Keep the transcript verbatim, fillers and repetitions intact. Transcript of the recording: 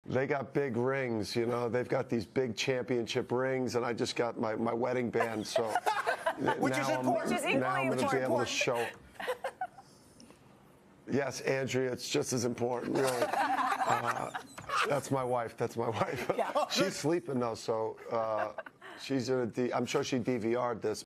They got big rings, you know. They've got these big championship rings, and I just got my, my wedding band. So Which now is I'm, important. Which is now I'm equally going to be able to important. show. Yes, Andrea, it's just as important, really. Uh, that's my wife. That's my wife. Yeah. She's sleeping though, so uh, she's in a D I'm sure she D V R'd this.